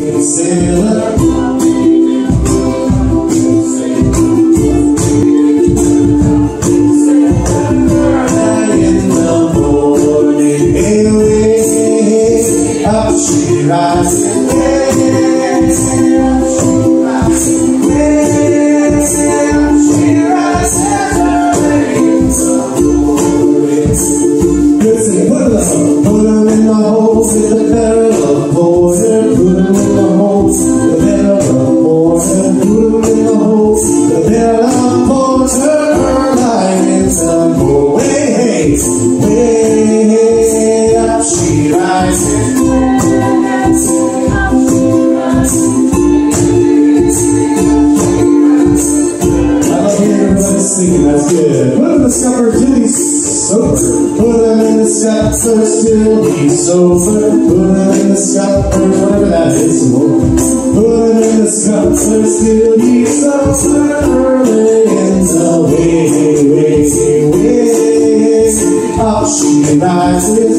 sailor. Early in the morning, away up she rises. Put them in the holes with the barrel of water. Put them in the holes with the barrel of water. Put them in the holes with the barrel of water. Lying in some more. Way up she rises. I love hearing everybody singing. That's good. Put them in the scupper till he's sober. Put him in the scupper till he's sober. Put him in the scupper, whatever that is, some more. Put him in the scupper till he's sober. Early in the way up she rises,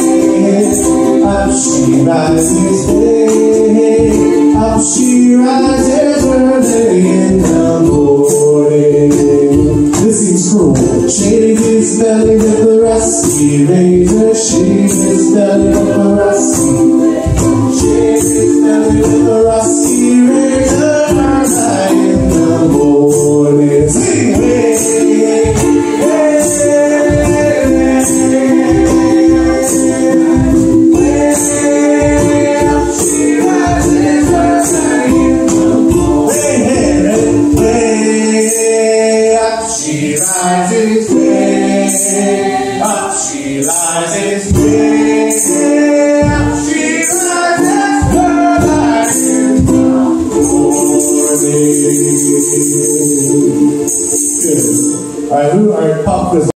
up she rises, up she rises early in the morning. This seems cruel. Shave his belly with a rusty razor. Shave his belly with a rusty razor. Shave his belly with a rusty razor. Early in the morning. Sing way up she rises early in the morning. Way up she rises. Up she rises, way up she rises, early in the morning. Good. All right, pop quiz.